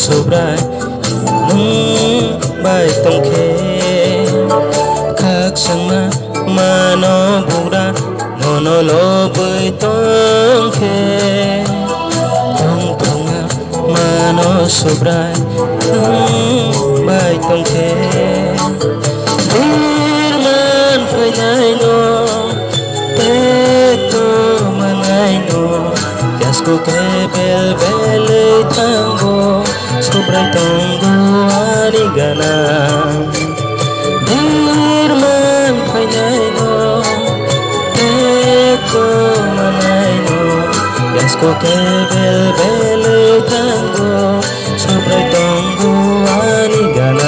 sobrai nung bai tong khe khak sang ma no bura no lo bơi tong khe tong tong ma no sobrai nung bai tong khe bir man phai nai no te to manai no yasko ke bel bel tango sobrai tongo ani gana bir man phai nai no te to manai no yasko ke bel bel tango sobrai tongo ani gana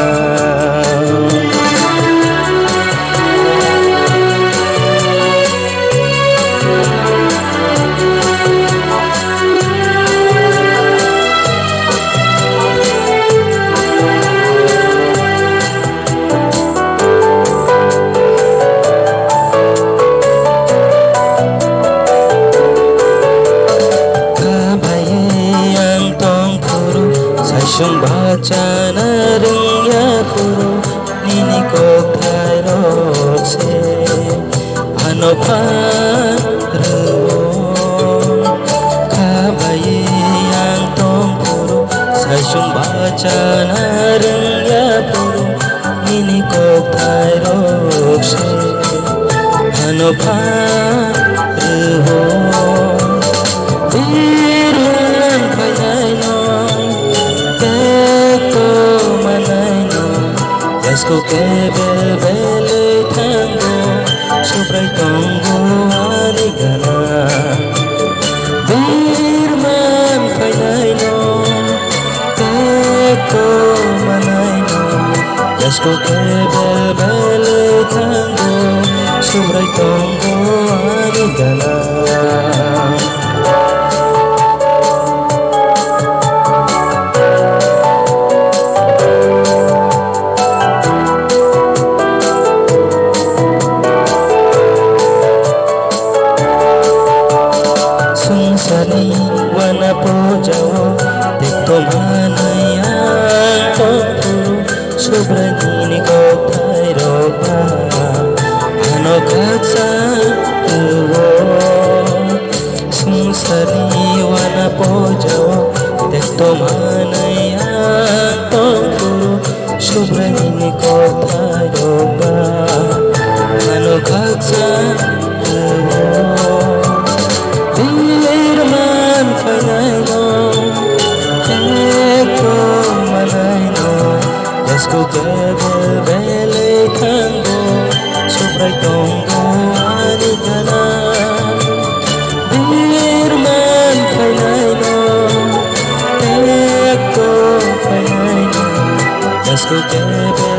Sung baca na ring ya kuru nini ko thai rok se ano pharu kha bai yang tong kuru sai sung baca na ring ya kuru nini ko thai rok se ano pharu Yasko ke bel bel tango sobrai tongo ani gana bir man phai nai no te manai no Yasko ke bel bel tango sobrai tongo ani gana sani wana po jawo dekto manaya toku sobrai nini ko thai roba ano khatsa tuwo sungsari wana po jawo dekto manaya toku sobrai nini ko thai roba ano khatsa tuwo Yasko ke bel bel tango sobrai tongo ani gana bir man phai nai no te ko phai nai no Yasko ke bel